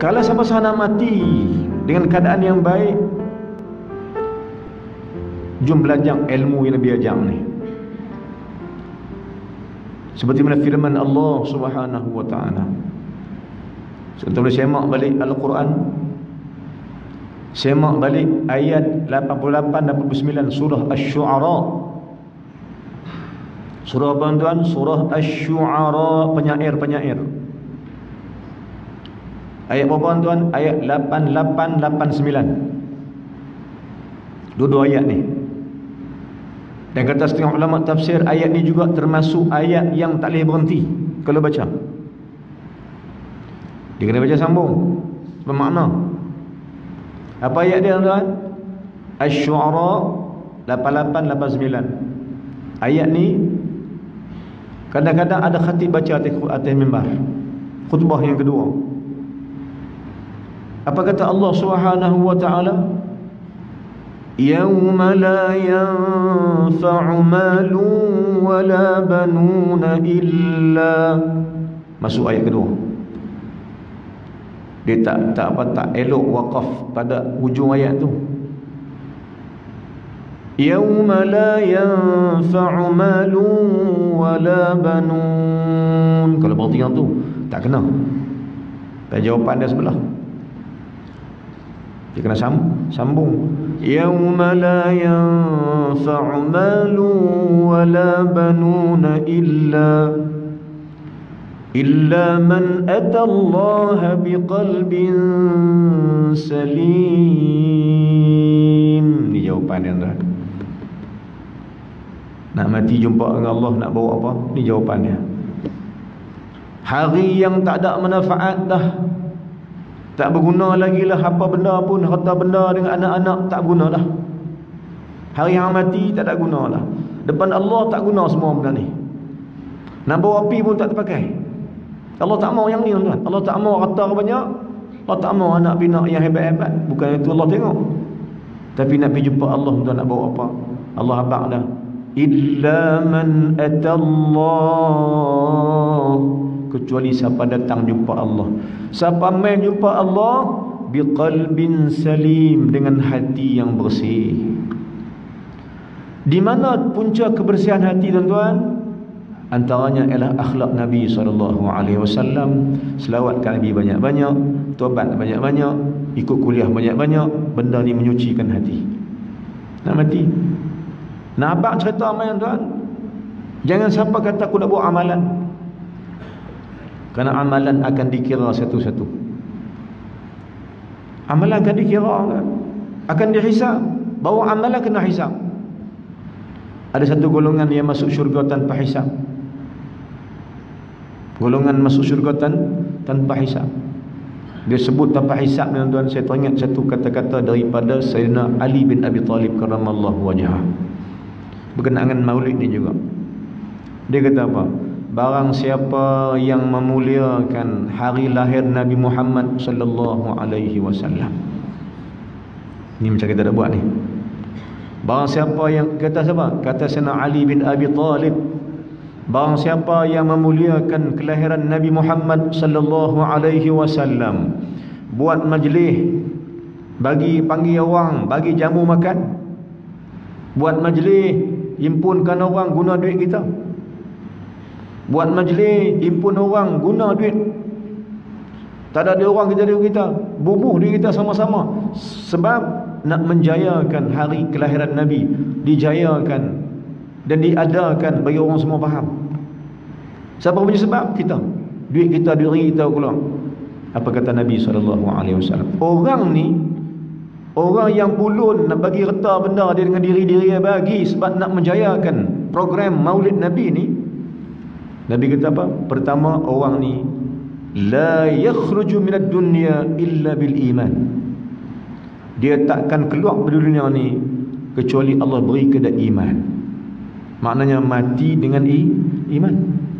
Kalau siapa nak mati dengan keadaan yang baik, jom belajar ilmu yang Nabi ajar ni. Seperti mana firman Allah Subhanahu wa taala. Kita boleh semak balik Al-Quran. Semak balik ayat 88 89 surah Asy-Syu'ara. Surah apa tuan? Surah Asy-Syu'ara, penyair-penyair. Ayat berapa tuan? Ayat 88 89. Dua-dua ayat ni. Dan kata setengah ulama tafsir, ayat ni juga termasuk ayat yang tak boleh berhenti kalau baca. Dia kena baca sambung bermakna. Apa ayat dia tuan? Asy-Syu'ara 88 89. Ayat ni kadang-kadang ada khatib baca atas mimbar, khutbah yang kedua. Apa kata Allah Subhanahu wa taala? Yauma la yanfa'u malun wala banuna illa. Masuk ayat kedua. Dia tak elok waqaf pada hujung ayat tu. Yauma la yanfa'u malun wala banun. Kalau berarti yang tu tak kena. Dan jawapan dia sebelah. Dia kena sambung. Yauma la yanfa'u malun wala banuna illa man ata Allah biqalbin salim. Ni jawapan dia tuan. Nak mati jumpa dengan Allah, nak bawa apa? Ni jawapannya. Hari yang tak ada manfaat dah. Tak berguna lagi lah apa benda pun, harta benda dengan anak-anak tak berguna dah. Hari yang mati tak ada guna lah. Depan Allah tak guna semua benda ni. Nak bawa api pun tak terpakai. Allah tak mau yang ni tuan. Allah tak mau harta banyak. Allah tak mau anak pinak yang hebat-hebat. Bukan itu Allah tengok. Tapi nak pergi jumpa Allah tuan, nak bawa apa? Allah habaq dah. Illa man atallah, kecuali siapa datang jumpa Allah. Siapa main jumpa Allah biqalbin salim, dengan hati yang bersih. Di mana punca kebersihan hati tuan-tuan? Antaranya ialah akhlak Nabi SAW. Selawatkan Nabi banyak-banyak, taubat banyak-banyak, ikut kuliah banyak-banyak. Benda ni menyucikan hati. Nak mati, nak abang cerita main tuan. Jangan siapa kata aku nak buat amalan, kerana amalan akan dikira satu-satu. Amalan akan dikira, akan dihisab. Bawa amalan kena hisab. Ada satu golongan yang masuk syurga tanpa hisab. Golongan masuk syurga tanpa hisab. Dia sebut tanpa hisab, tuan-tuan. Saya teringat satu kata-kata daripada Sayyidina Ali bin Abi Talib karramallahu wajhah, berkenaan maulid ni juga. Dia kata apa? Barang siapa yang memuliakan hari lahir Nabi Muhammad sallallahu alaihi wasallam. Ni macam kita dah buat ni. Barang siapa yang, kata siapa? Kata Sayyidina Ali bin Abi Talib, barang siapa yang memuliakan kelahiran Nabi Muhammad sallallahu alaihi wasallam, buat majlis, bagi panggil orang, bagi jamu makan, buat majlis, himpunkan orang guna duit kita, buat majlis, himpun orang guna duit. Tak ada dia orang, kita ada kita, bubuh duit kita sama-sama. Sebab nak menjayakan hari kelahiran Nabi, dijayakan dan diadakan bagi orang semua faham. Siapa punya sebab? Kita. Duit kita, duit kita keluar. Apa kata Nabi SAW? Orang ni, orang yang pulun nak bagi reta benda dia dengan diri-diri dia bagi sebab nak menjayakan program Maulid Nabi ni. Nabi kata apa? Pertama, orang ni la yakhruju minad dunya illa bil iman. Dia takkan keluar dari dunia ni kecuali Allah beri kepada iman. Maknanya mati dengan iman.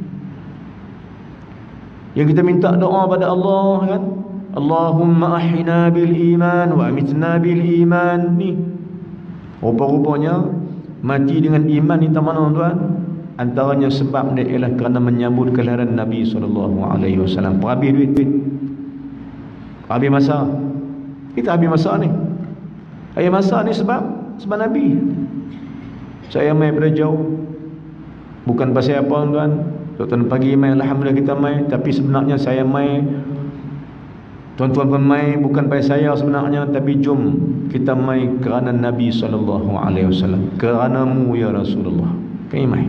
Yang kita minta doa pada Allah kan, Allahumma ahyina bil iman wa amitna bil iman ni. Rupa-rupanya mati dengan iman ni tak mana tuan? Antaranya sebab dia ialah kerana menyambut kelahiran Nabi SAW. Perhabis duit. Habis masa. Kita habis masa ni. Habis masa ni sebab Nabi. Saya mai pada jauh. Bukan pasal apa tuan. Tuan pagi mai, alhamdulillah kita mai, tapi sebenarnya saya mai, tuan-tuan pun mai, bukan pasal saya sebenarnya, tapi jom kita mai kerana Nabi SAW, kerana-Mu ya Rasulullah. Kami mai.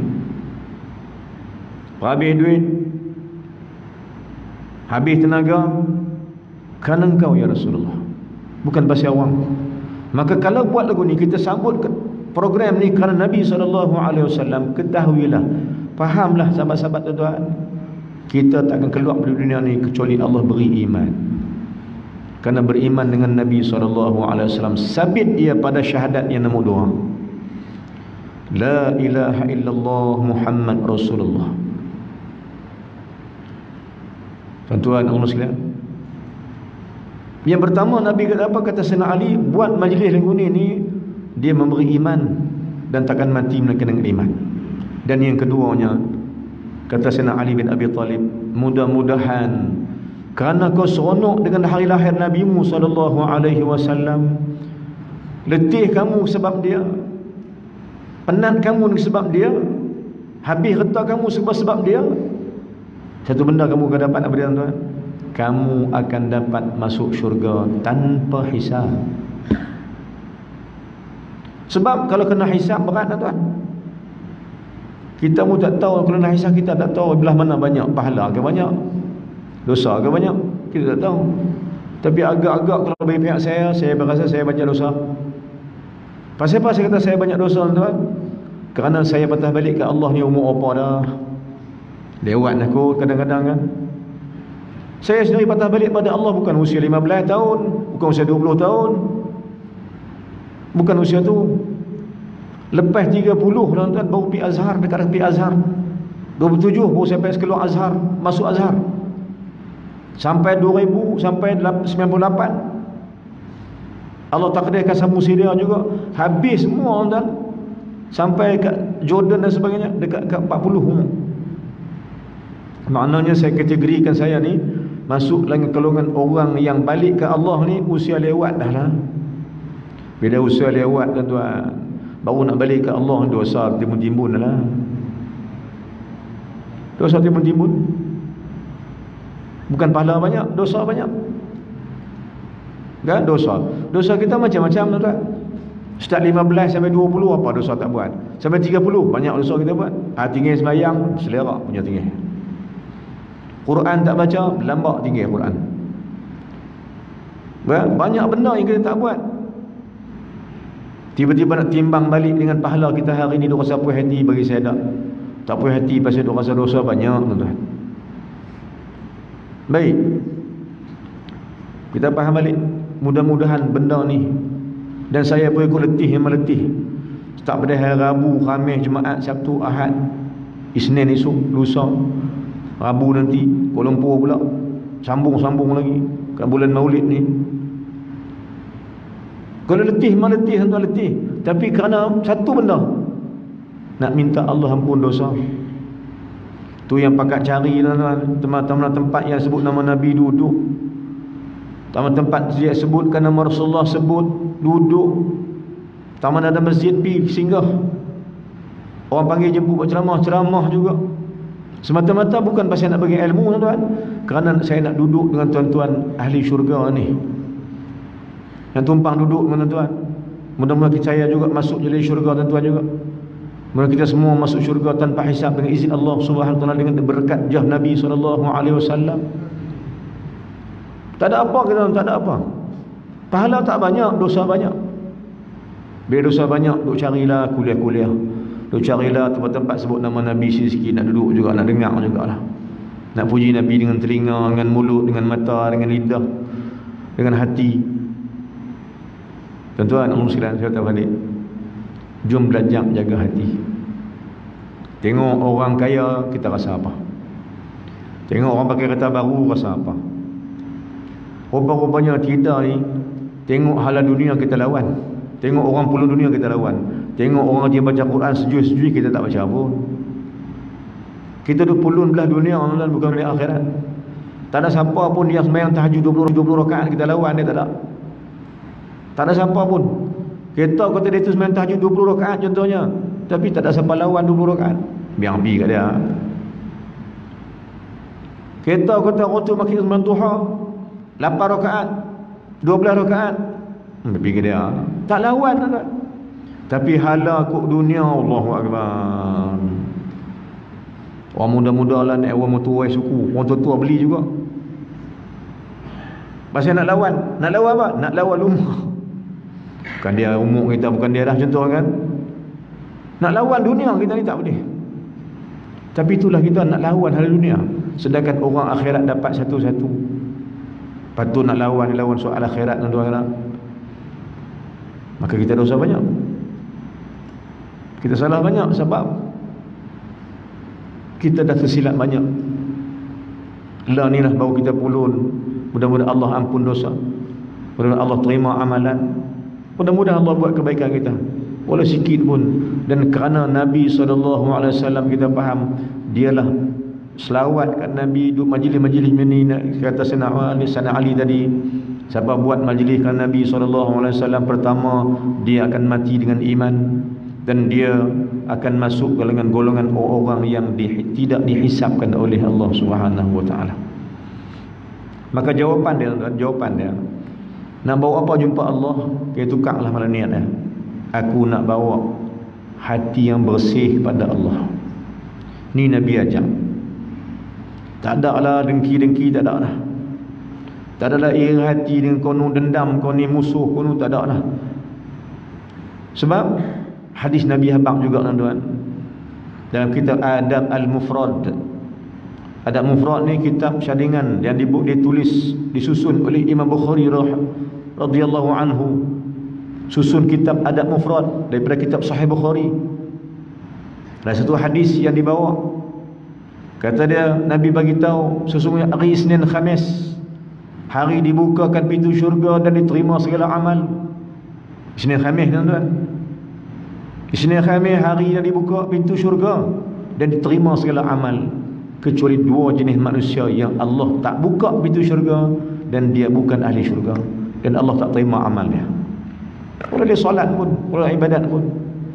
Habis duit, habis tenaga, kerana Engkau ya Rasulullah, bukan pasal awang. Maka kalau buat lagu ni, kita sambut program ni kerana Nabi SAW, ketahuilah, fahamlah sahabat-sahabat tuan-tuan, kita tak akan keluar dari dunia ni kecuali Allah beri iman. Kerana beriman dengan Nabi SAW, sabit ia pada syahadat yang nombor 2, La ilaha illallah Muhammad Rasulullah. Tuan-tuan Allah sekalian, yang pertama Nabi kata apa? Kata Sayyidina Ali, buat majlis lagu ni dia memberi iman dan takkan mati melainkan dengan iman. Dan yang keduanya, kata Sayyidina Ali bin Abi Talib, mudah-mudahan kerana kau seronok dengan hari lahir Nabi-Mu SAW, letih kamu sebab dia, penat kamu sebab dia, habis reta kamu sebab dia, satu benda kamu akan dapat apa dia tuan? Kamu akan dapat masuk syurga tanpa hisab. Sebab kalau kena hisab berat tuan. Kita pun tak tahu, kalau nak hisab kita tak tahu belah mana banyak pahala ke banyak, dosa ke banyak, kita tak tahu. Tapi agak-agak kalau bagi pihak saya berasa saya banyak dosa. Pasal apa saya kata saya banyak dosa tuan? Kerana saya patah balik ke Allah ni umur apa dah. Lewat aku kadang-kadang kan. Saya sendiri patah balik pada Allah bukan usia 15 tahun, bukan usia 20 tahun. Bukan usia tu. Lepas 30 tuan-tuan baru pergi Azhar, dekat pergi Azhar. 27 baru sampai keluar Azhar, masuk Azhar. Sampai 2000, sampai 98. Allah takdirkan sambung Syria juga. Habis semua tuan-tuan. Sampai kat Jordan dan sebagainya, dekat 40 umur. Maknanya saya kategorikan saya ni masuk dalam golongan orang yang balik ke Allah ni usia lewat dah lah. Bila usia lewat tuan-tuan, baru nak balik ke Allah, dosa timbun-timbun lah. Dosa timbun-timbun. Bukan pahala banyak, dosa banyak. Kan dosa. Dosa kita macam-macam tuan-tuan. Start 15 sampai 20 apa dosa tak buat. Sampai 30 banyak dosa kita buat. Tinggi sembahyang, selera punya tinggi. Quran tak baca, lambak tinggi Quran. Banyak benda yang kita tak buat. Tiba-tiba nak timbang balik dengan pahala kita hari ni, duk rasa puas hati, bagi saya tak puas hati pasal duk rasa dosa banyak tuan-tuan. Baik, kita faham balik. Mudah-mudahan benda ni, dan saya pun ikut letih, memang letih. Start pada hari Rabu, Khamis, Jumaat, Sabtu, Ahad, Isnin esok, lusa, Rabu nanti Kuala Lumpur pula, sambung lagi kat bulan Maulid ni. Kalau letih, memang letih, tuan-tuan letih. Tapi kerana satu benda, nak minta Allah ampun dosa. Tu yang pakat cari tuan-tuan, tempat yang sebut nama Nabi duduk, tempat dia sebutkan nama Rasulullah sebut duduk, taman ada masjid pergi singgah. Orang panggil jemput buat ceramah juga. Semata-mata bukan pasal nak bagi ilmu tuan-tuan, kerana saya nak duduk dengan tuan-tuan ahli syurga ni, yang tumpang duduk dengan tuan-tuan. Mudah-mudahan saya juga masuk jadi syurga tuan-tuan juga. Mudah kita semua masuk syurga tanpa hisab dengan izin Allah Subhanahu wa taala, dengan berkat jah Nabi SAW. Tak ada apa kita, tak ada apa. Pahala tak banyak, dosa banyak. Bila dosa banyak, duk carilah kuliah-kuliah. Duk carilah tempat-tempat sebut nama Nabi sikit-sikit, nak duduk juga, nak dengar jugalah. Nak puji Nabi dengan telinga, dengan mulut, dengan mata, dengan lidah, dengan hati. Tuan-tuan, sekalian, saya tak balik. Jom belajar jaga hati. Tengok orang kaya, kita rasa apa? Tengok orang pakai kereta baru, rasa apa? Rupa-rupanya kita ni, tengok halal dunia kita lawan. Tengok orang puluh dunia kita lawan. Tengok orang dia baca Quran sejui-sejui, kita tak baca pun. Kita duk pulun belah dunia, bukan belah akhirat. Tak ada siapa pun yang sembahyang tahajud 20 rakaat kita lawan dia, tak ada. Tak ada siapa pun. Kita kata dia tu sembahyang tahajud 20 rakaat contohnya, tapi tak ada siapa lawan 20 rakaat. Biar pergi kat dia. Kita kata waktu makin sembahyang duha 8 rakaat, 12 rakaat. Pergi kat dia. Tak lawan tak. Tapi halakuk dunia, Allahu akbar. Orang muda-muda lah naik orang tua suku, orang tua beli juga. Pasal nak lawan. Nak lawan apa? Nak lawan umur. Bukan dia umur kita, bukan dia dah contoh kan. Nak lawan dunia kita ni tak boleh. Tapi itulah kita nak lawan hal dunia. Sedangkan orang akhirat dapat satu-satu. Patut nak lawan soal akhirat dan tuan-tuan. Maka kita dosa banyak. Kita salah banyak sebab kita dah tersilap banyak. Lah ni lah baru kita pulun. Mudah-mudahan Allah ampun dosa. Mudah-mudahan Allah terima amalan. Mudah-mudahan Allah buat kebaikan kita, walau sikit pun. Dan kerana Nabi SAW kita faham, dialah selawat kat Nabi, duduk majlis-majlis ni, kata Sana Ali tadi, siapa buat majlis kat Nabi SAW, pertama dia akan mati dengan iman, dan dia akan masuk ke golongan orang-orang yang tidak dihisapkan oleh Allah Subhanahu Wa Taala. Maka jawapan dia, nak bawa apa jumpa Allah? Dia tukarlah malam niat dia. Aku nak bawa hati yang bersih pada Allah. Ni Nabi ajar. Tak ada lah dengki-dengki, tak ada lah. Tak ada lah iri hati dengan kono dendam, kono musuh, kono tak ada lah. Sebab hadis Nabi habaq juga tuan-tuan. Dalam kitab Adab Al-Mufrad. Adab Mufrad ni kitab syadingan yang ditulis, disusun oleh Imam Bukhari radhiyallahu anhu. Susun kitab Adab Mufrad daripada kitab Sahih Bukhari. Ada satu hadis yang dibawa, kata dia, Nabi bagi tahu sesungguhnya hari Isnin Khamis, hari dibukakan pintu syurga dan diterima segala amal. Isnin Khamis tuan-tuan. Isnin Khamis hari yang dibuka pintu syurga dan diterima segala amal, kecuali dua jenis manusia yang Allah tak buka pintu syurga dan dia bukan ahli syurga, dan Allah tak terima amal dia. Walau dia solat pun, walau ibadat pun,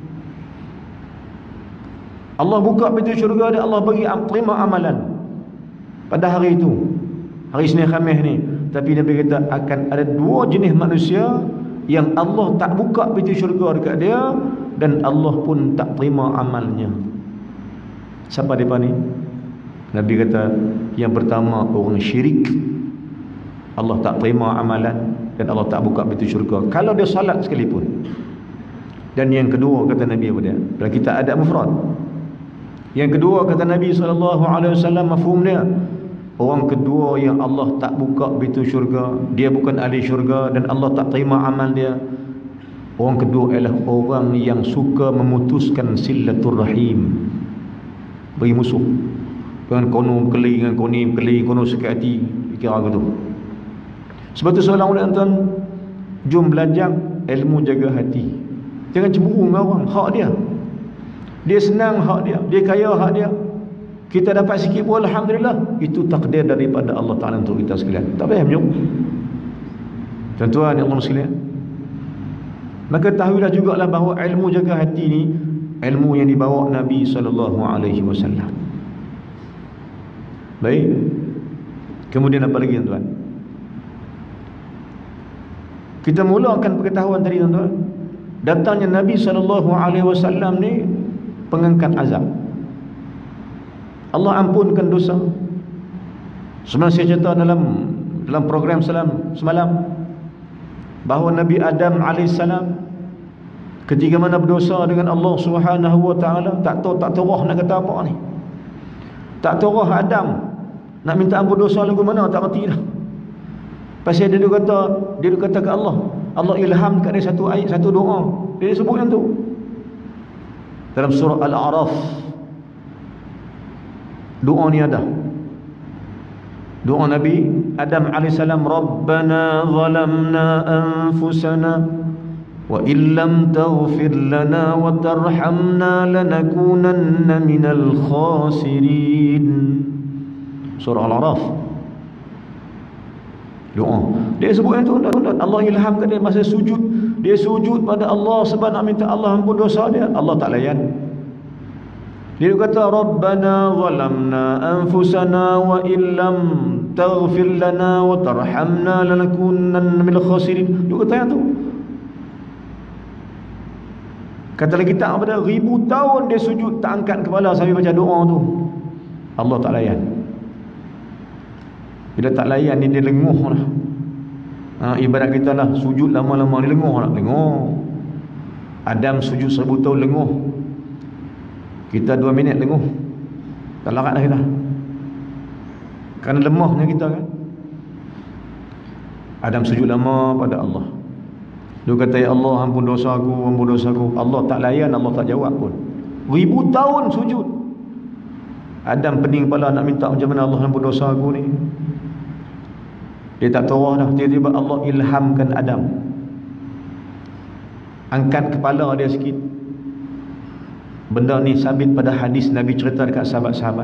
Allah buka pintu syurga dan Allah bagi terima amalan pada hari itu, hari Isnin Khamis ni. Tapi Nabi kata akan ada dua jenis manusia yang Allah tak buka pintu syurga dekat dia dan Allah pun tak terima amalnya. Siapa mereka ni? Nabi kata yang pertama orang syirik, Allah tak terima amalan dan Allah tak buka pintu syurga kalau dia salat sekalipun. Dan yang kedua kata Nabi apa dia? Dalam kita ada mufrad. Yang kedua kata Nabi SAW, mafhum dia, orang kedua yang Allah tak buka pintu syurga, dia bukan ahli syurga dan Allah tak terima amal dia, orang kedua ialah orang yang suka memutuskan silaturrahim, bagi musuh. Dengan kono keli, dengan koni keli, kono sakit hati, kira gitu. Sebab tu seorang ulama tuan, jom belajar ilmu jaga hati. Jangan cemburu dengan orang, hak dia. Dia senang, hak dia. Dia kaya, hak dia. Kita dapat sikit pun alhamdulillah, itu takdir daripada Allah Taala untuk kita sekalian. Tak payah menyuk. Tuan-tuan yang Allah sekalian, maka tahuilah jugalah bahawa ilmu jaga hati ni ilmu yang dibawa Nabi SAW. Baik. Kemudian apa lagi tuan-tuan? Kita mulakan pengetahuan tadi tuan-tuan. Datangnya Nabi SAW ni pengangkat azab. Allah ampunkan dosa. Sebenarnya saya cerita dalam program semalam bahawa Nabi Adam AS ketika mana berdosa dengan Allah Subhanahu Wa Taala, tak tahu nak kata apa ni. Tak tahu Adam nak minta ampun dosa lagu mana, tak reti dah. Pasal dia kata ke Allah ilham kat dia satu ayat, satu doa. Dia sebut yang tu dalam surah Al-A'raf. Doa ni ada. Doa Nabi Adam AS, Rabbana zalamna anfusana wa illam taghfir lana wa tarhamna lanakunanna minal khasirin. Surah Al-A'raf. Doa. Dia sebut yang tu, Allah ilhamkan dia masa sujud. Dia sujud pada Allah sebab nak minta Allah ampun dosa dia. Allah tak layan. Dia kata, Rabbana zalamna anfusana wa illam taghfir lana wa tarhamna lanakunanna minal khasirin. Dia kata yang tu. Kata lagi tak pada 1000 tahun dia sujud tak angkat kepala sambil baca doa tu. Allah tak layan. Bila tak layan ni dia lenguh lah. Ibarat kita lah sujud lama-lama ni lenguh lah. Lenguh. Adam sujud 1000 tahun lenguh. Kita 2 minit lenguh. Tak larat dah kita. Kerana lemahnya kita kan. Adam sujud lama pada Allah. Dia kata, ya Allah ampun dosa aku, ampun dosa aku. Allah tak layan, Allah tak jawab pun. 1000 tahun sujud. Adam pening kepala nak minta macam mana Allah ampun dosa aku ni. Dia tak tahu dah. Tiba-tiba Allah ilhamkan Adam. Angkat kepala dia sikit. Benda ni sabit pada hadis Nabi cerita dekat sahabat-sahabat.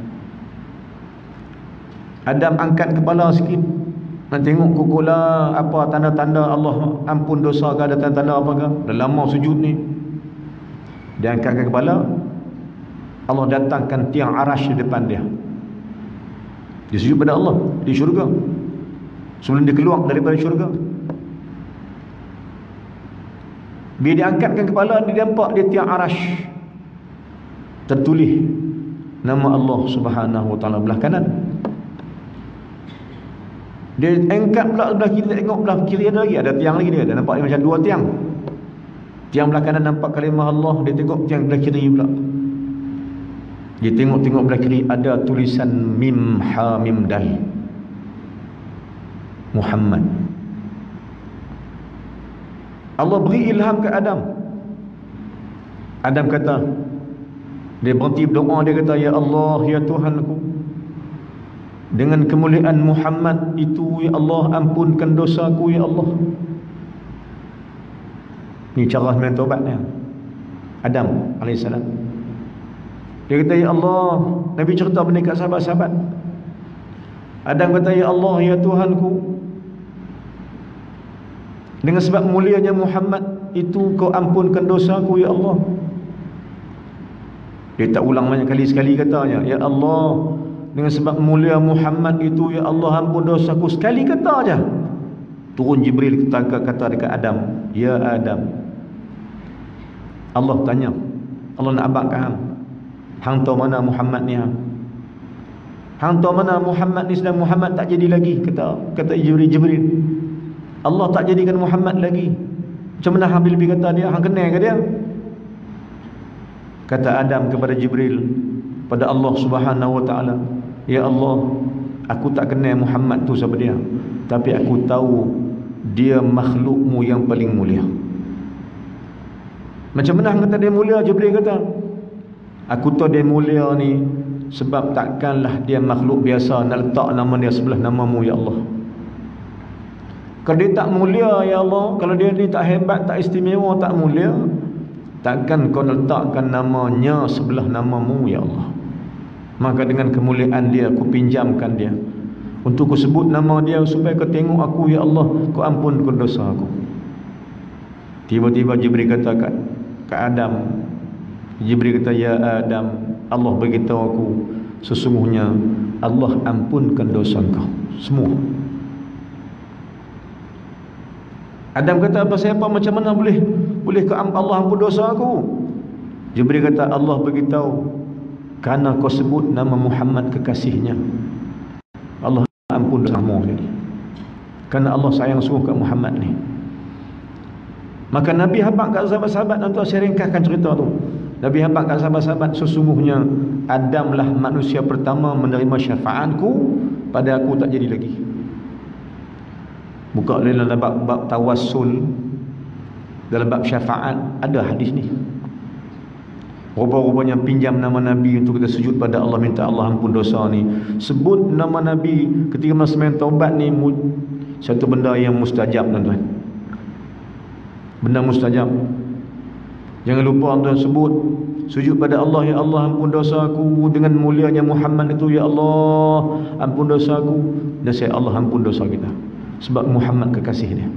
Adam angkat kepala sikit. Nak tengok kukulah apa tanda-tanda Allah ampun dosa ke, ada tanda-tanda apa ke. Dah lama sujud ni. Dia angkatkan kepala. Allah datangkan tiang arash di depan dia. Dia sujud pada Allah di syurga. Sebelum dia keluar daripada syurga. Bila dia angkatkan kepala, dia nampak dia tiang arash. Tertulis nama Allah Subhanahu wa ta'ala belah kanan. Dia angkat pula belah kiri, tengok belah kiri ada lagi, ada tiang lagi dia. Dia nampak dia macam 2 tiang. Tiang belah kanan nampak kalimah Allah, dia tengok tiang belah kiri pula. Dia tengok belah kiri ada tulisan mim ha mim dal. Muhammad. Allah beri ilham ke Adam. Adam kata, dia berhenti berdoa, dia kata, ya Allah, ya Tuhanku, dengan kemuliaan Muhammad itu, ya Allah, ampunkan dosaku, ya Allah. Ini cara sebenarnya taubatnya Adam AS. Dia kata, ya Allah, Nabi cerita benda kat sahabat-sahabat. Adam kata, ya Allah, ya Tuhanku, dengan sebab mulianya Muhammad itu kau ampunkan dosaku, ya Allah. Dia tak ulang banyak kali, sekali katanya, ya Allah, dengan sebab mulia Muhammad itu, ya Allah, ampun dosaku. Sekali kata aja. Turun Jibril kata dekat Adam, ya Adam. Allah tanya, Allah nak abang ke hang tahu mana Muhammad ni hang? Hang tahu mana Muhammad ni? Sedang Muhammad tak jadi lagi, kata Jibril. Allah tak jadikan Muhammad lagi. Macam mana hang lebih kata dia? Hang kenal ke dia? Kata Adam kepada Jibril, pada Allah Subhanahu wa ta'ala, ya Allah, aku tak kenal Muhammad tu siapa dia, tapi aku tahu dia makhlukmu yang paling mulia. Macam mana hang kata dia mulia? Jibril kata, aku tahu dia mulia ni sebab takkanlah dia makhluk biasa nak letak nama dia sebelah namamu, ya Allah. Kalau dia tak mulia, ya Allah, kalau dia ni tak hebat, tak istimewa, tak mulia, takkan kau letakkan namanya sebelah namamu, ya Allah. Maka dengan kemuliaan dia, aku pinjamkan dia untuk ku sebut nama dia, supaya kau tengok aku, ya Allah, kau ampunkan dosa aku. Tiba-tiba Jibril kata kat Adam, Jibril kata, ya Adam, Allah beritahu aku, sesungguhnya Allah ampunkan dosa kau semua. Adam kata, apa siapa, macam mana boleh ke Allah ampun dosa aku? Jibril kata, Allah beritahu, kerana kau sebut nama Muhammad kekasihnya, Allah ampun dosamu jadi. Kerana Allah sayang sungguh kat Muhammad ni. Maka Nabi habaq kat sahabat-sahabat, nanti saya ringkaskan cerita tu. Nabi habaq kat sahabat-sahabat, sesungguhnya Adamlah manusia pertama menerima syafaatku, pada aku tak jadi lagi. Buka dalam bab tawassul, dalam bab syafaat ada hadis ni. Rupa-rupanya pinjam nama Nabi untuk kita sujud pada Allah, minta Allah ampun dosa ni. Sebut nama Nabi ketika masa main taubat ni, satu benda yang mustajab, tuan-tuan. Benda mustajab. Jangan lupa tuan sebut sujud pada Allah, ya Allah ampun dosa aku, dengan mulianya Muhammad itu, ya Allah ampun dosa aku. Dan saya Allah ampun dosa kita. Sebab Muhammad kekasih dia.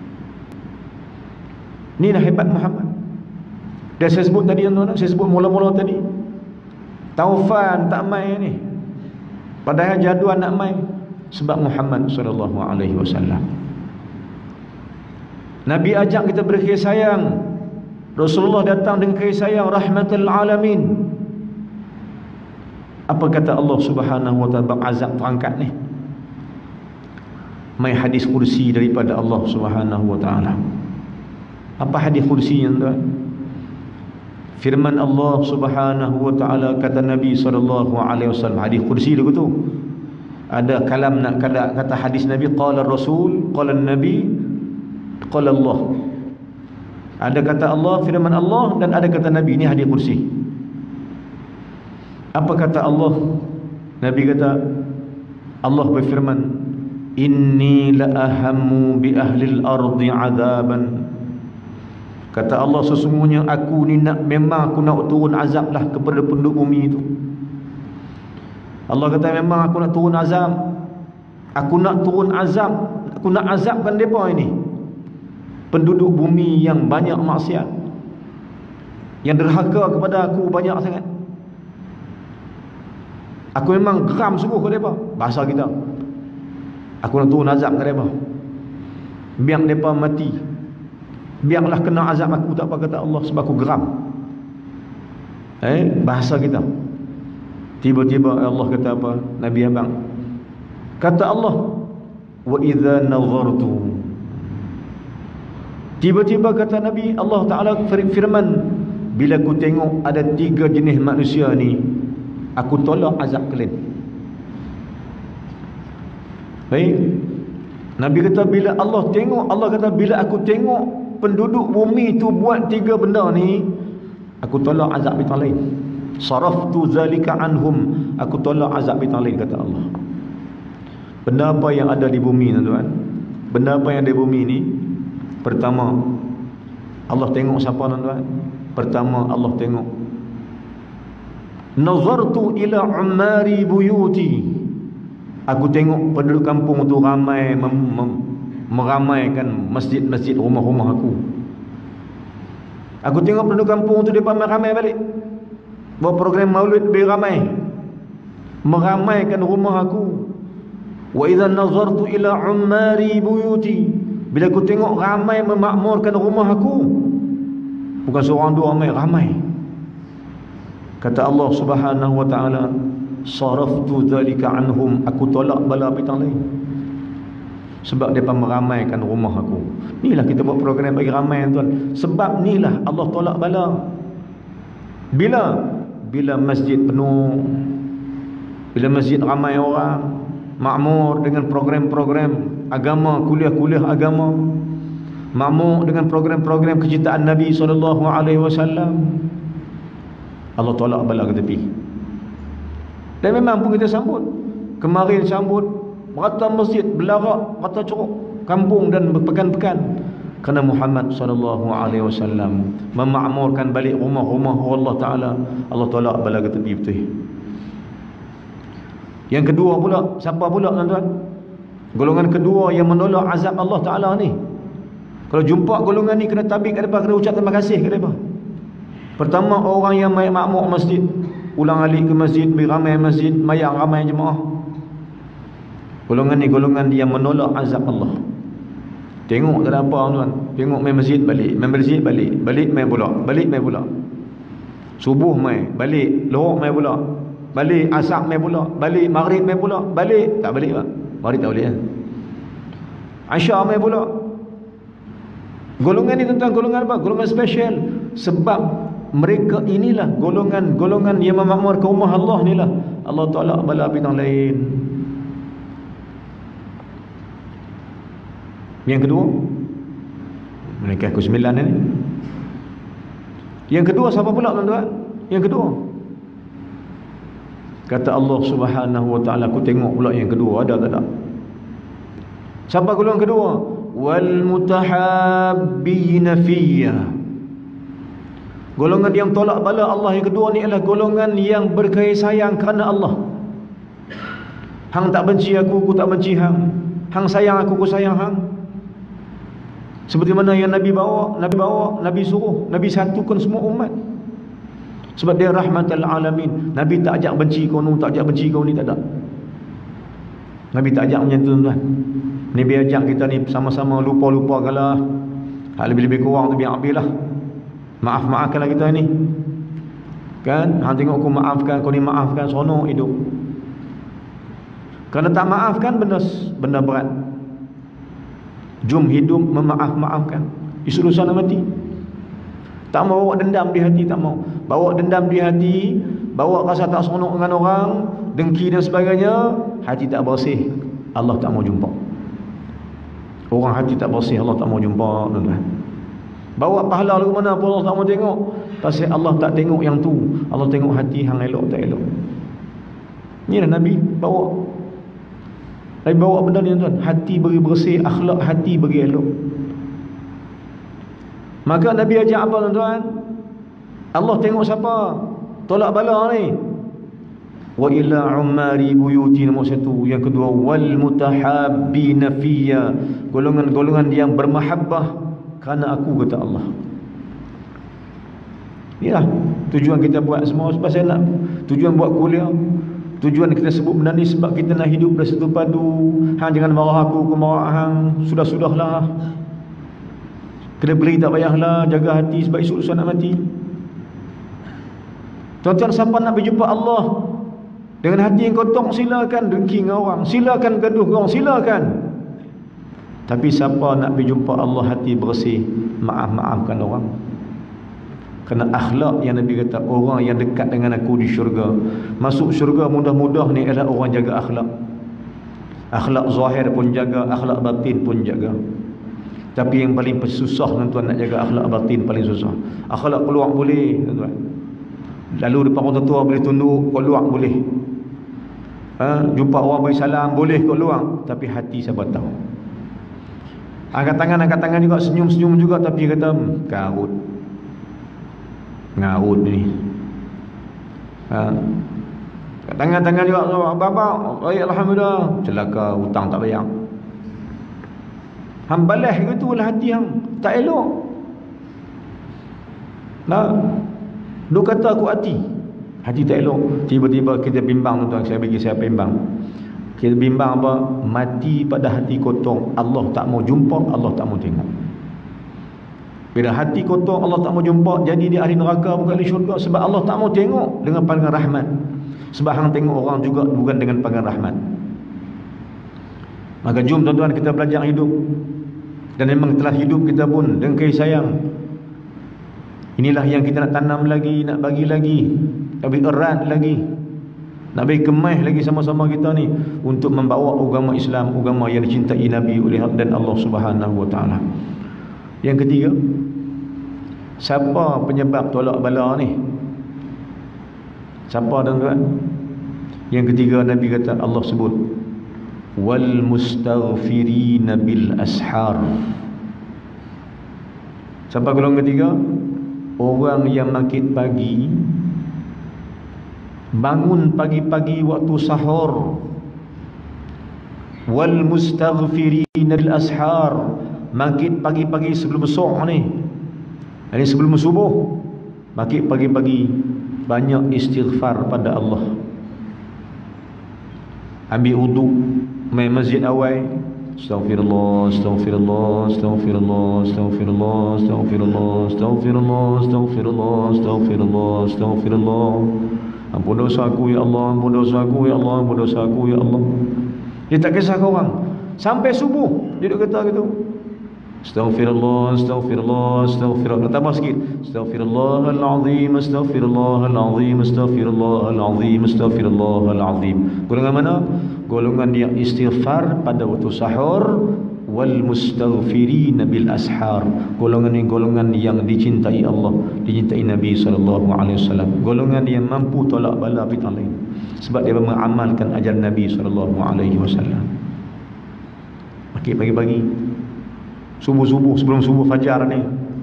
Inilah hebat Muhammad. Dan saya sebut tadi, saya sebut mula-mula tadi, taufan tak main ni, padahal jadual nak main. Sebab Muhammad sallallahu alaihi wasallam. Nabi ajak kita berkasih sayang. Rasulullah datang dengan kasih sayang, rahmatul alamin. Apa kata Allah Subhanahu wa taala bab azab terangkat ni? Mai hadis kursi daripada Allah Subhanahu wa taala. Apa hadis kursinya, tuan? Firman Allah Subhanahu wa taala, kata Nabi sallallahu alaihi wasallam, hadis kursi dia tu. Ada kalam nak kata hadis Nabi, qala Rasul, qala Nabi, qala Allah. Ada kata Allah, firman Allah, dan ada kata Nabi. Ini hadis kursi. Apa kata Allah? Nabi kata, Allah berfirman, inni la ahammu bi ahlil ardi azaban. Kata Allah, sesungguhnya aku ni memang aku nak turun azab lah kepada penduduk bumi itu. Allah kata, memang aku nak turun azab. Aku nak turun azab. Aku nak azabkan mereka ini, penduduk bumi yang banyak maksiat, yang derhaka kepada aku banyak sangat. Aku memang geram sungguh ke mereka. Bahasa kita, aku nak turun azab ke mereka. Biar mereka mati, biarlah kena azab aku, tak apa kata Allah, sebab aku geram. Bahasa kita. Tiba-tiba Allah kata apa? Nabi abang kata Allah, wa idza nazartu. Tiba-tiba kata Nabi, Allah Ta'ala firman, bila aku tengok ada 3 jenis manusia ni, aku tolak azab kalian. Baik. Nabi kata, bila Allah tengok, Allah kata, bila aku tengok penduduk bumi tu buat 3 benda ni, aku tolak azab yang lain. Saraftu zalika anhum, aku tolak azab yang lain, kata Allah. Benda apa yang ada di bumi, tuan-tuan? Benda apa yang ada di bumi ni? Pertama, Allah tengok siapa, tuan-tuan? Pertama, Allah tengok, nazartu ila umari buyuti. Aku tengok penduduk kampung tu ramai meramaikan masjid-masjid, rumah-rumah aku. Aku tengok penduduk kampung tu depa ramai balik, buat program maulid lebih ramai, meramaikan rumah aku. Wa idza nazartu ila umari buyuti, bila aku tengok ramai memakmurkan rumah aku, bukan seorang dua, ramai. Kata Allah Subhanahu wa taala, saraftu dzalika anhum, aku tolak bala bintang lain, sebab mereka meramaikan rumah aku. Inilah kita buat program bagi ramai, tuan. Sebab inilah Allah tolak bala. Bila masjid penuh, bila masjid ramai orang, makmur dengan program-program agama, kuliah-kuliah agama, makmur dengan program-program kecintaan Nabi SAW, Allah tolak bala ke tepi. Dan memang pun kita sambut. Kemarin sambut rata masjid, belarak, rata curug kampung dan berpekan-pekan, kerana Muhammad SAW memakmurkan balik rumah-rumah Allah Ta'ala. Allah tolak bala ke tepi betul. Yang kedua pula, siapa pula, tuan-tuan? Golongan kedua yang menolak azab Allah Ta'ala ni. Kalau jumpa golongan ni, kena tabik ke depan, kena ucap terima kasih ke depan. Pertama, orang yang makmur masjid, ulang alik ke masjid, ramai masjid, mayang ramai jemaah. Golongan ni golongan yang menolak azab Allah. Tengok tak ada apa, tuan. Tengok main masjid balik, main masjid balik, balik main pula, balik main pula. Subuh main, balik, lohor main pula, balik, asar main pula, balik, maghrib main pula, balik, tak balik tak? Maghrib tak balik kan? Aisyah main pula. Golongan ni, tuan-tuan, golongan apa? Golongan special. Sebab mereka inilah golongan yang memakmurkan rumah Allah ni lah. Allah tolak bala bintang lain. Yang kedua, mereka ke 9 ni. Yang kedua siapa pula, tuan-tuan? Yang kedua, kata Allah Subhanahu wa taala, aku tengok pula yang kedua, ada tak ada? Siapa golongan kedua? Wal mutahabbina fiyya. Golongan yang tolak bala Allah yang kedua ni adalah golongan yang berkasih sayang kerana Allah. Hang tak benci aku tak benci hang. Hang sayang aku sayang hang. Seperti mana yang Nabi bawa, Nabi suruh, Nabi satukan semua umat. Sebab dia rahmatal alamin. Nabi tak ajak benci kau ni, tak ajak benci kau ni, tak ada. Nabi tak ajak macam tu, tuan. Nabi ajak kita ni sama-sama lupa-lupakanlah. Hak lebih-lebih kurang tu biar ambil lah. Maaf-maafkanlah kita ni. Kan? Hang tengok aku maafkan, kau ni maafkan, seronok hidup. Kerana tak maafkan benda berat. Jom hidup memaaf-maafkan. Isu lusa nak mati. Tak mau bawa dendam di hati, tak mau. Bawa dendam di hati, bawa rasa tak seronok dengan orang, dengki dan sebagainya, hati tak bersih, Allah tak mau jumpa. Orang hati tak bersih, Allah tak mau jumpa, tuan-tuan. Bawa pahala lagu mana pun Allah tak mau tengok. Pasal Allah tak tengok yang tu. Allah tengok hati hang elok tak elok. Inilah Nabi bawa. Nabi bawa benda ni, tuan. Hati bagi bersih, akhlak hati bagi elok. Maka Nabi ajak apa, tuan-tuan? Allah tengok siapa? Tolak bala ni. Wa ila umari buyuti, nombor satu. Yang kedua, wal mutahabbina fiyya, golongan-golongan yang bermahabbah kerana aku, kata Allah. Inilah tujuan kita buat semua. Sebab saya nak tujuan buat kuliah, tujuan kita sebut benda ni sebab kita nak hidup bersatu padu. Hang jangan marah aku marah hang. Sudah-sudahlah. Kena beri tak payahlah. Jaga hati sebab esok lusa nak mati. Tuan-tuan, siapa nak berjumpa Allah dengan hati yang kotor, silakan dengki dengan orang, silakan gaduh dengan orang, silakan. Tapi siapa nak berjumpa Allah hati bersih, maaf-maafkan orang. Kerana akhlak yang Nabi kata, orang yang dekat dengan aku di syurga, masuk syurga mudah-mudah ni adalah orang jaga akhlak. Akhlak zahir pun jaga, akhlak batin pun jaga. Tapi yang paling susah, tuan-tuan, nak jaga akhlak batin paling susah. Akhlak keluar boleh, tuan-tuan. Lalu depan orang tua boleh tunduk, keluar boleh. Jumpa orang beri salam boleh keluar. Tapi hati siapa tahu. Angkat tangan juga, senyum-senyum juga, tapi kata karut. Ngarut ni. Tangan-tangan juga, bapa, baik alhamdulillah, celaka hutang tak bayar. Hang balas gitu lah hati hang, tak elok. Nah, duk kata aku hati tak elok. Tiba-tiba kita bimbang, tuan, saya bimbang. Kita bimbang apa? Mati pada hati kotor, Allah tak mau jumpa, Allah tak mau tengok. Bila hati kotor, Allah tak mau jumpa, jadi dia ahli neraka bukan ahli syurga. Sebab Allah tak mau tengok dengan pandangan rahmat. Sebab hang tengok orang juga bukan dengan pandangan rahmat. Maka jom, tuan-tuan, kita belajar hidup. Dan memang telah hidup kita pun dengan kasih sayang. Inilah yang kita nak tanam lagi, nak bagi lagi, nak bagi erat lagi, nak bagi kemah lagi sama-sama kita ni, untuk membawa agama Islam, agama yang dicintai Nabi oleh dan Allah Subhanahu Wa Taala. Yang ketiga, siapa penyebab tolak bala ni? Siapa, tuan-tuan? Yang ketiga, Nabi kata, Allah sebut, wal mustaghfirina bil ashar. Siapa golongan ketiga? Orang yang bangkit pagi, bangun pagi-pagi waktu sahur. Wal mustaghfirina bil ashar, bangkit pagi-pagi sebelum besok ni, ini sebelum subuh, bangkit pagi-pagi, banyak istighfar pada Allah. Ambil wudu, main masjid awal, astaghfirullah, astaghfirullah, astaghfirullah, astaghfirullah, astaghfirullah, astaghfirullah, astaghfirullah, astaghfirullah, astaghfirullah. Ampun dosa aku ya Allah, ampun dosa aku ya Allah, ampun dosa aku ya Allah. Dia tak kisah kau orang. Sampai subuh dia duduk kata gitu. Astaghfirullah, astaghfirullah, astaghfirullah. Tambah sikit. Astaghfirullahalazim, astaghfirullahalazim, astaghfirullahalazim, astaghfirullahalazim. Golongan mana? Golongan yang istighfar pada waktu sahur. Wal mustaghfirina bil ashar. Golongan ini golongan yang dicintai Allah, dicintai Nabi SAW. Golongan yang mampu tolak bala fitnah lain, sebab dia mengamalkan ajaran Nabi SAW. Pagi-pagi, subuh-subuh, sebelum subuh fajar ni,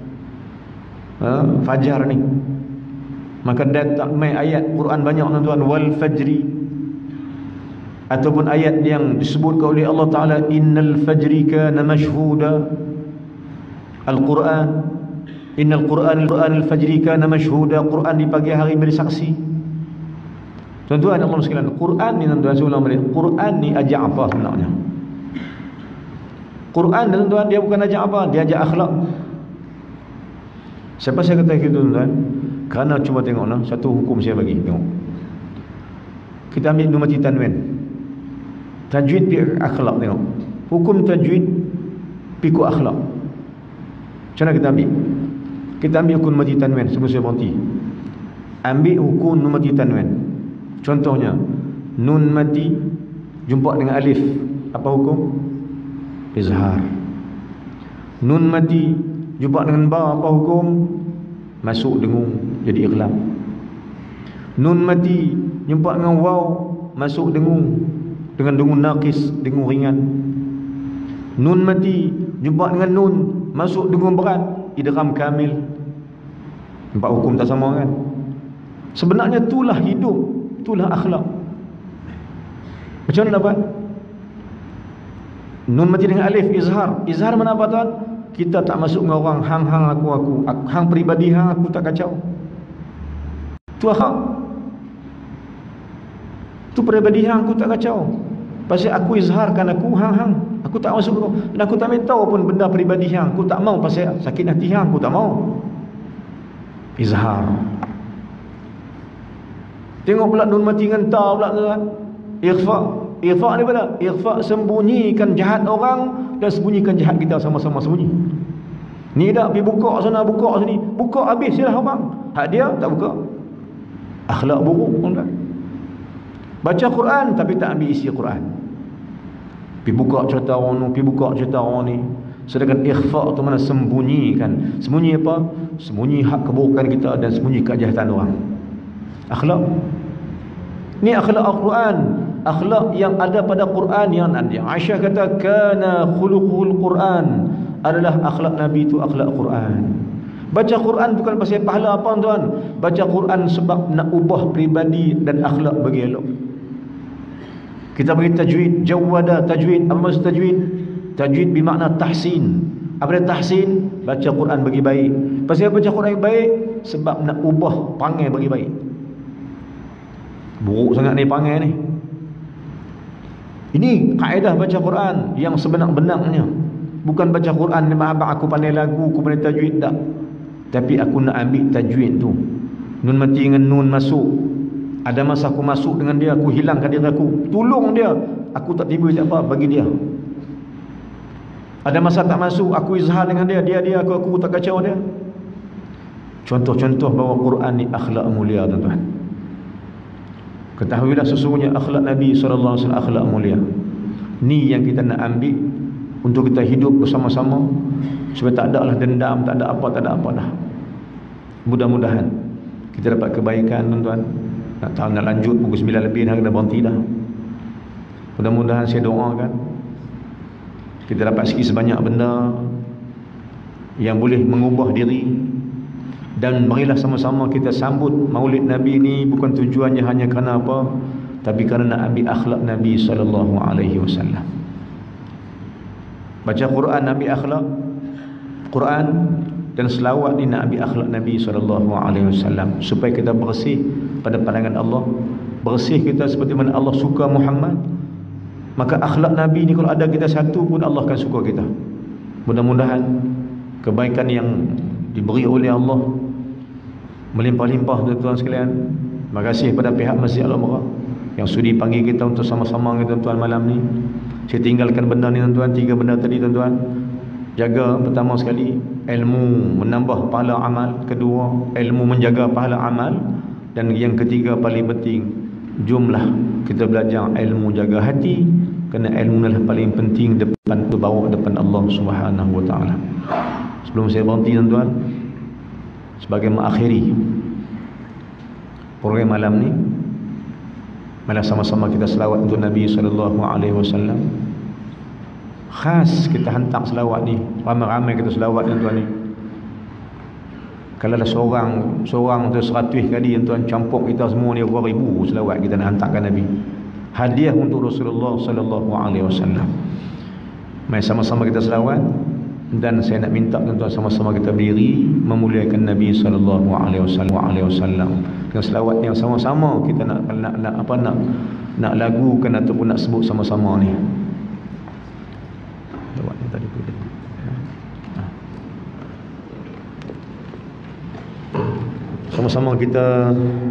fajar ni, maka datang mai ayat Quran banyak, tuan-tuan. Wal fajri, Ataupun ayat yang disebutkan oleh Allah Ta'ala, innal fajri kana mashhuda, Al-Quran, innal Quran al-fajri kana mashhuda, Quran di pagi hari bersaksi. Tuan-tuan Allah sekalian, Quran ni tuan-tuan, saya ulang balik, Quran ni ajak apa sebenarnya? Quran tuan-tuan dia bukan ajak apa, dia ajak akhlak. Siapa saya kata gitu tuan-tuan? Kerana cuba tengoklah, satu hukum saya bagi, tengok. Kita ambil numati tanwin. Tajwid pi akhlak, tengok. Hukum tajwid pi ku akhlak. Macam mana kita ambil? Kita ambil hukum numati tanwin sebelum saya berhenti. Ambil hukum numati tanwin. Contohnya, nun mati jumpa dengan alif, apa hukum? Izhar. Nun mati jumpa dengan ba, apa hukum? Masuk dengung, jadi iqlab. Nun mati jumpa dengan waw, masuk dengung, dengan dengung naqis, dengung ringan. Nun mati jumpa dengan nun, masuk dengung berat, idgham kamil. Empat hukum tak sama kan? Sebenarnya itulah hidup, itulah akhlak. Macam mana dapat? Nun mati dengan alif, izhar. Izhar mana apa tuan? Kita tak masuk dengan orang hang aku, hang peribadi hang aku tak kacau. Tu akhlak. Tu peribadi hang aku tak kacau. Pasal aku izharkan aku hang. Aku tak masuk kau. Dan aku tak tahu pun benda peribadi hang. Aku tak mau pasal sakit hati hang, aku tak mau. Izhar. Tengok pula nun mati dengan ta pula tuan. Ikhfa. Ikhfa ni pada ikhfa, sembunyikan jahat orang dan sembunyikan jahat kita, sama-sama sembunyi. Ni dah pergi buka sana, buka sini, buka habis je lah abang. Hak dia tak buka. Akhlak buruk tuan. Baca Quran tapi tak ambil isi Quran. Pergi buka cerita orang ni, pergi buka cerita orang ni. Sedangkan ikhfa tu mana sembunyikan. Sembunyi apa? Sembunyi hak keburukan kita dan sembunyi kejahatan orang. Akhlak. Ni akhlak Al-Quran. Akhlak yang ada pada Quran yang ada. Aisyah kata kana khuluqul Quran, adalah akhlak Nabi itu akhlak Quran. Baca Quran bukan pasal pahala apa tuan. Baca Quran sebab nak ubah pribadi dan akhlak bagi elok. Kita bagi tajwid, jawada tajwid. Apa maksud tajwid? Tajwid bermakna tahsin. Apa dia tahsin? Baca Quran bagi baik. Pasal baca Quran bagi baik sebab nak ubah perangai bagi baik. Buruk sangat ni perangai ni. Ini kaedah baca Quran yang sebenar-benarnya. Bukan baca Quran ni abang aku pandai lagu, aku pandai tajwid, tak. Tapi aku nak ambil tajwid tu. Nun mati dengan nun masuk. Ada masa aku masuk dengan dia, aku hilangkan diri aku, tolong dia. Aku tak tiba tak apa, bagi dia. Ada masa tak masuk, aku izhar dengan dia, dia aku tak kacau dia. Contoh-contoh bahawa Quran ni akhlak mulia tuan-tuan. Ketahuilah sesungguhnya akhlak Nabi SAW akhlak mulia. Ni yang kita nak ambil untuk kita hidup bersama-sama, supaya tak ada lah dendam, tak ada apa dah. Mudah-mudahan kita dapat kebaikan tuan-tuan. Nak tahu nak lanjut pukul 9 lebih dah kena berhenti dah. Mudah-mudahan saya doakan kita dapat sikit sebanyak benda yang boleh mengubah diri. Dan marilah sama-sama kita sambut Maulid Nabi ni, bukan tujuannya hanya kerana apa, tapi kerana nak ambil akhlak Nabi SAW. Baca Quran ambil akhlak Quran, dan selawat ni nak ambil akhlak Nabi SAW, supaya kita bersih pada pandangan Allah, bersih kita seperti mana Allah suka Muhammad. Maka akhlak Nabi ni kalau ada kita satu pun, Allah akan suka kita. Mudah-mudahan kebaikan yang diberi oleh Allah melimpah-limpah tuan-tuan sekalian. Terima kasih pada pihak Masjid Al-Umrah yang sudi panggil kita untuk sama-sama dengan tuan-tuan malam ni. Saya tinggalkan benda ni tuan-tuan, 3 benda tadi tuan-tuan. Jaga pertama sekali ilmu menambah pahala amal, kedua ilmu menjaga pahala amal, dan yang ketiga paling penting, jumlah kita belajar ilmu jaga hati, kerana ilmu adalah paling penting depan bawa depan Allah Subhanahu wa taala. Sebelum saya berhenti tuan-tuan, sebagai mengakhiri program malam ni, mari sama-sama kita selawat untuk Nabi SAW. Khas kita hantar selawat ni, ramai-ramai kita selawat tuan-tuan ni. Kalau ada seorang tu 100 kali tuan, campur kita semua ni 2,000 selawat kita nak hantarkan Nabi. hadiah untuk Rasulullah sallallahu alaihi wasallam. Mari sama-sama kita selawat, dan saya nak minta tuan-tuan sama-sama kita berdiri memuliakan Nabi sallallahu alaihi wasallam. Dengan selawat yang sama-sama kita nak lagukan ataupun nak sebut sama-sama ni. Selawat ni tadi boleh. Sama-sama kita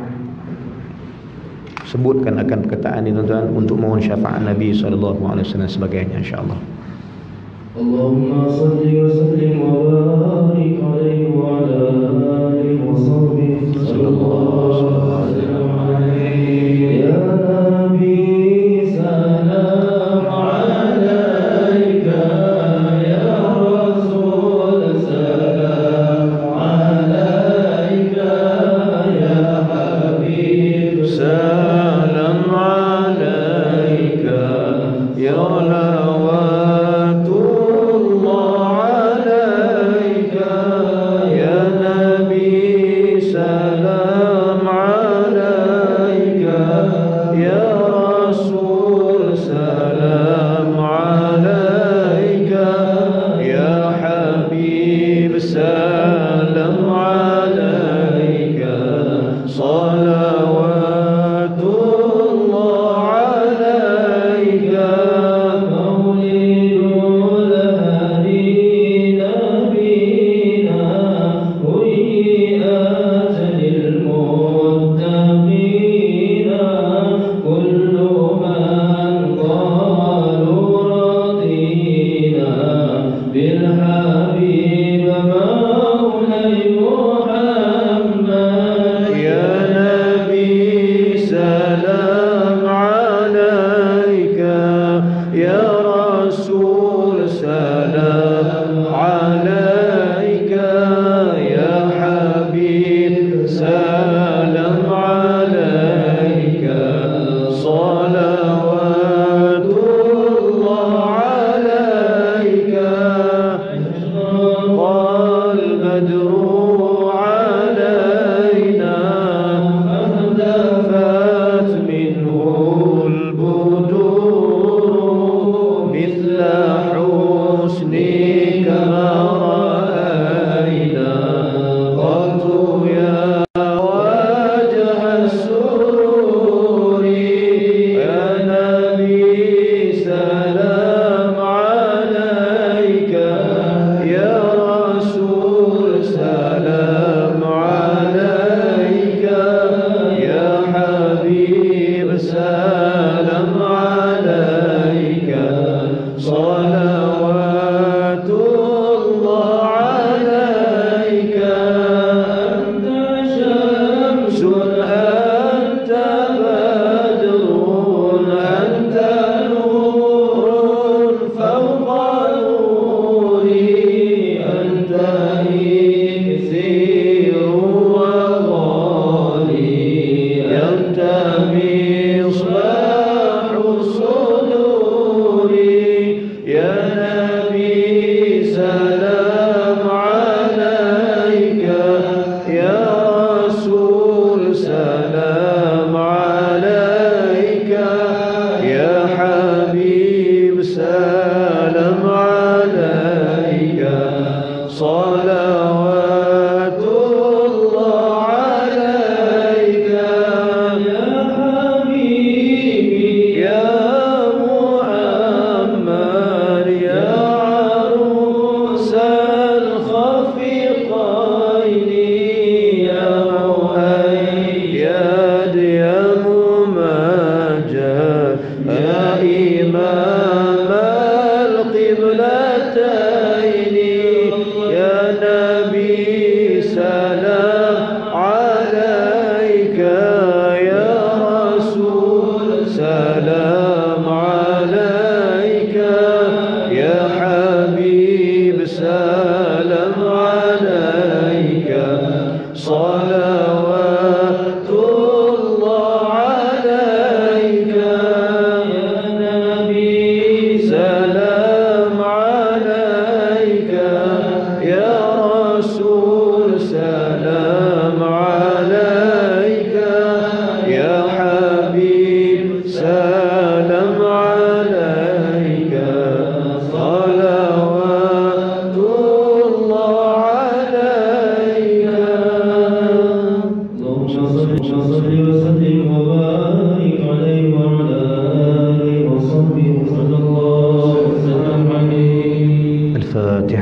sebutkan akan perkataan ini tuan-tuan untuk mohon syafaat Nabi sallallahu alaihi wasallam sebagainya, insya-Allah. Allahumma salli wa sallim wa barik alaihi wa ala alihi wa sahbihi sallallahu alaihi ya Nabi salam alaika ya Rasul salam alaika ya Habib salam alaika ya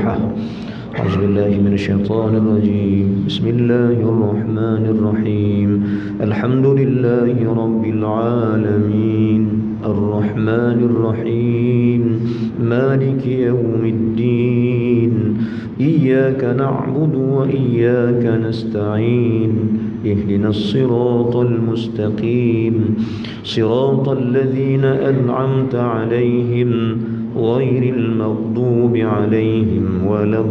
Al-Fatihah. A'udzubillahi minasyaitonir rajim. Bismillahirrahmanirrahim. Alhamdulillahi rabbil alamin. Ar-Rahmanir Rahim. Maliki yaumiddin. Iyyaka na'budu wa iyyaka nasta'in. اهدنا الصراط المستقيم صراط الذين أنعمت عليهم غير المغضوب عليهم ولا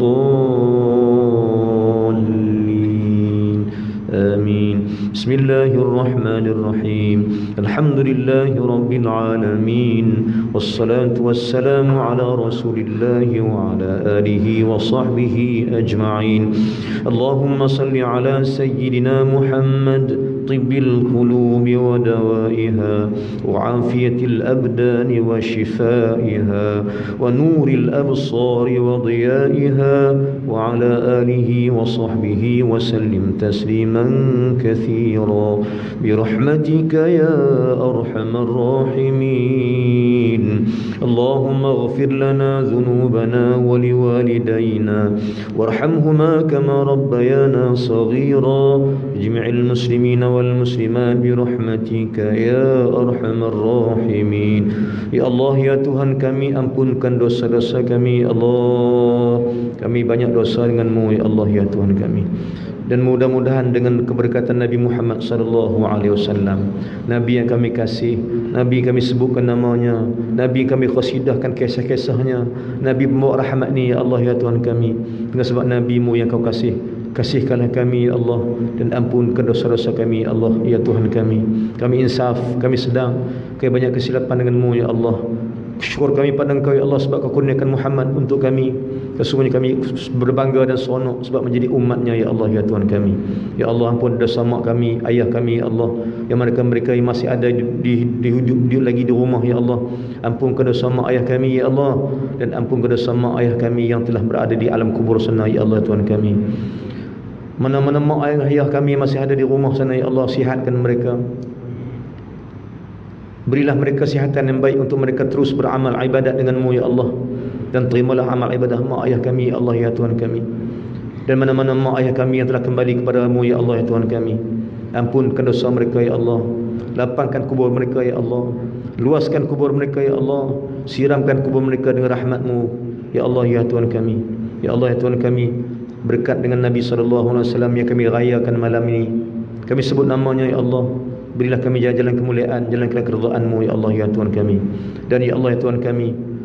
الضالين آمين. بسم الله الرحمن الرحيم. الحمد لله رب العالمين والصلاة والسلام على رسول الله وعلى آله وصحبه أجمعين. اللهم صل على سيدنا محمد طب القلوب ودوائها وعافية الأبدان وشفائها ونور الأبصار وضيائها وعلى آله وصحبه وسلم تسليما كثيرا برحمتك يا أرحم الراحمين. اللهم اغفر لنا ذنوبنا ولوالدينا وارحمهما كما ربيانا صغيرا. اجمع المسلمين والmuslimat birahmatika ya arhamar rahimin. Ya Allah, ya Tuhan kami, ampunkan dosa-dosa kami ya Allah. Kami banyak dosa dengan-Mu ya Allah, ya Tuhan kami. Dan mudah-mudahan dengan keberkatan Nabi Muhammad sallallahu alaihi wasallam, Nabi yang kami kasih, Nabi kami sebutkan namanya, Nabi kami qasidahkan kisah-kisahnya, Nabi pembawa rahmat ni ya Allah, ya Tuhan kami. Dengan sebab Nabi-Mu yang Kau kasih, kasihkanlah kami ya Allah, dan ampunkan dosa-dosa kami ya Allah, ya Tuhan kami. Kami insaf, kami sedang, kami banyak kesilapan dengan-Mu ya Allah. Syukur kami pada Engkau ya Allah sebab Kau kurniakan Muhammad untuk kami. Sesungguhnya kami berbangga dan seronok sebab menjadi umatnya ya Allah, ya Tuhan kami. Ya Allah, ampun dosa mak kami, ayah kami ya Allah, yang mereka yang masih ada di lagi di rumah ya Allah. Ampunkan dosa mak ayah kami ya Allah, dan ampunkan dosa mak ayah kami yang telah berada di alam kubur sana ya Allah, Tuhan kami. Mana-mana mak ayah kami masih ada di rumah sana ya Allah, sihatkan mereka. Berilah mereka kesihatan yang baik untuk mereka terus beramal ibadat dengan-Mu ya Allah. Dan terimalah amal ibadah mak ayah kami ya Allah, ya Tuhan kami. Dan mana-mana mak ayah kami yang telah kembali kepada-Mu ya Allah, ya Tuhan kami, ampunkan dosa mereka ya Allah. Lapangkan kubur mereka ya Allah. Luaskan kubur mereka ya Allah. Siramkan kubur mereka dengan rahmat-Mu ya Allah, ya Tuhan kami. Ya Allah, ya Tuhan kami, berkat dengan Nabi SAW yang kami rayakan malam ini, kami sebut namanya ya Allah. Berilah kami jalan kemuliaan, jalan keridhaan-Mu ya Allah, ya Tuhan kami. Dan ya Allah, ya Tuhan kami,